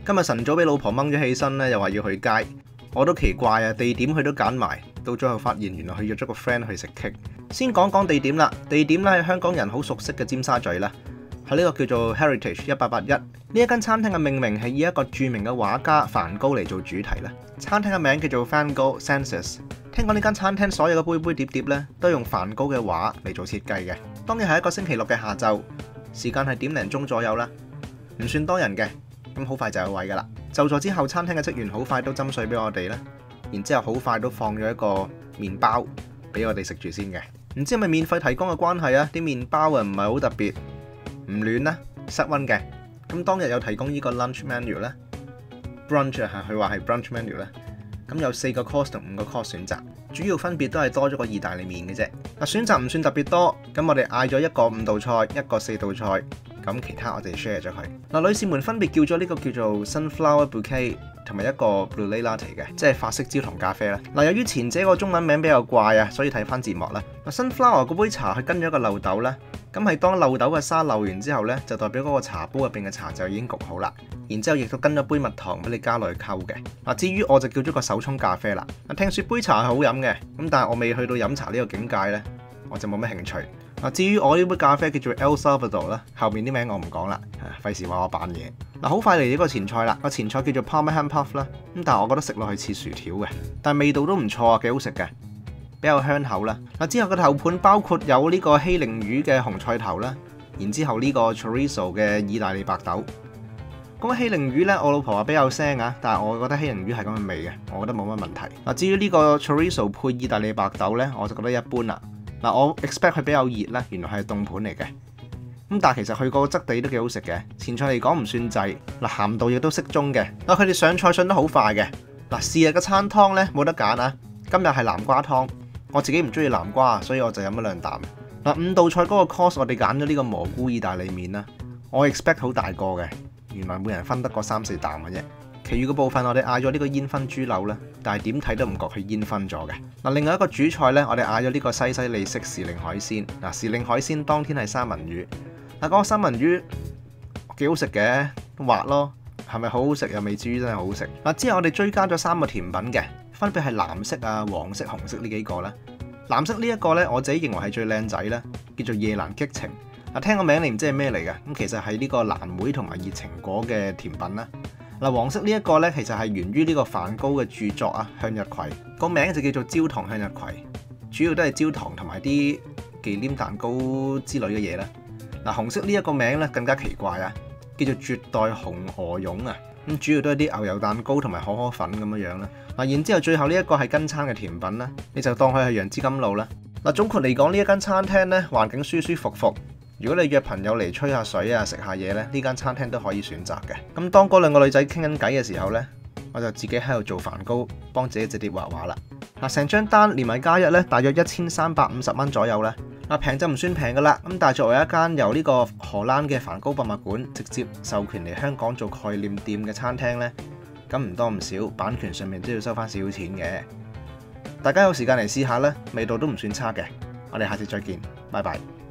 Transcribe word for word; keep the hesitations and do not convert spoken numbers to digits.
今日晨早俾老婆掹咗起身咧，又話要去街，我都奇怪啊，地點佢都揀埋，到最後發現原來佢約咗個 friend 去食 cake。先講講地點啦，地點咧係香港人好熟悉嘅尖沙咀啦，喺呢個叫做 Heritage 一八八一呢一間餐廳嘅命名係以一個著名嘅畫家梵高嚟做主題啦。餐廳嘅名叫做 Van Gogh Senses。聽講呢間餐廳所有嘅杯杯碟碟咧都用梵高嘅畫嚟做設計嘅。當日係一個星期六嘅下晝，時間係點零鐘左右啦，唔算多人嘅。咁好快就有位噶啦！就座之後，餐廳嘅職員好快都斟水俾我哋啦，然之後好快都放咗一個麵包俾我哋食住先嘅。唔知係咪免費提供嘅關係啊？啲麵包啊唔係好特別，唔暖啦，室溫嘅。咁當日有提供呢個 lunch menu 咧 ，brunch 啊，佢話係 brunch menu 咧。咁有四個 course 同五個 course 選擇，主要分別都係多咗個意大利麵嘅啫。嗱，選擇唔算特別多，咁我哋嗌咗一個五道菜，一個四道菜。咁其他我哋 share 咗佢。嗱，女士們分別叫咗呢個叫做 sunflower bouquet 同埋一個 brulee latte 嘅，即係法式焦糖咖啡啦。嗱，由於前者個中文名比較怪啊，所以睇翻字幕啦。嗱 ，sunflower 嗰杯茶係跟咗一個漏斗啦，咁係當漏斗嘅沙漏完之後呢，就代表嗰個茶煲入邊嘅茶就已經焗好啦。然之後亦都跟咗杯蜜糖俾你加落去溝嘅。嗱，至於我就叫咗個手沖咖啡啦。嗱，聽說杯茶係好飲嘅，咁但係我未去到飲茶呢個境界呢，我就冇乜興趣。嗱，至於我呢杯咖啡叫做 El Salvador 啦，後面啲名我唔講啦，費事話我扮嘢。嗱，好快嚟呢個前菜啦，個前菜叫做 Parma Ham Puff 啦，咁但係我覺得食落去似薯條嘅，但係味道都唔錯啊，幾好食嘅，比較香口啦。嗱，之後個頭盤包括有呢個希靈魚嘅紅菜頭啦，然之後呢個 Chorizo 嘅意大利白豆。咁希靈魚呢，我老婆話比較腥啊，但係我覺得希靈魚係咁嘅味嘅，我覺得冇乜問題。嗱，至於呢個 Chorizo 配意大利白豆呢，我就覺得一般啦。嗱，我 expect 佢比較熱啦，原來係凍盤嚟嘅。咁但係其實佢個質地都幾好食嘅。前菜嚟講唔算滯，嗱，鹹度亦都適中嘅。嗱，佢哋上菜上得好快嘅。嗱，是日嘅餐湯呢，冇得揀啊，今日係南瓜湯，我自己唔中意南瓜，所以我就飲咗兩啖。嗱，五道菜嗰個 course 我哋揀咗呢個蘑菇意大利麵啦，我 expect 好大個嘅，原來每人分得個三四啖嘅啫。其餘嘅部分我哋嗌咗呢個煙燻豬柳啦，但係點睇都唔覺佢煙燻咗嘅。嗱，另外一個主菜呢，我哋嗌咗呢個西西里式時令海鮮。嗱，時令海鮮當天係三文魚。嗱，嗰個三文魚幾好食嘅，滑咯，係咪好好食又未至於真係好好食。嗱，之後我哋追加咗三個甜品嘅，分別係藍色啊、黃色、紅色呢幾個啦。藍色呢一個呢，我自己認為係最靚仔啦，叫做夜蘭激情。嗱，聽個名你唔知係咩嚟嘅，咁其實係呢個藍莓同埋熱情果嘅甜品啦。嗱，黃色呢一個呢，其實係源於呢個梵高嘅著作啊，向日葵，個名就叫做焦糖向日葵，主要都係焦糖同埋啲忌廉蛋糕之類嘅嘢啦。嗱，紅色呢一個名呢，更加奇怪啊，叫做絕代紅鵝絨啊，咁主要都係啲牛油蛋糕同埋可可粉咁樣樣啦。嗱，然之後最後呢一個係跟餐嘅甜品啦，你就當佢係楊枝甘露啦。嗱，總括嚟講呢一間餐廳呢，環境舒舒服服。如果你約朋友嚟吹下水啊、食下嘢呢，呢間餐廳都可以選擇嘅。咁當嗰兩個女仔傾緊偈嘅時候呢，我就自己喺度做梵高，幫自己隻碟畫畫啦。嗱，成張單連埋加一呢，大約一千三百五十蚊左右啦。嗱，平就唔算平噶啦。咁但係作為一間由呢個荷蘭嘅梵高博物館直接授權嚟香港做概念店嘅餐廳呢，咁唔多唔少，版權上面都要收翻少少錢嘅。大家有時間嚟試下啦，味道都唔算差嘅。我哋下次再見，拜拜。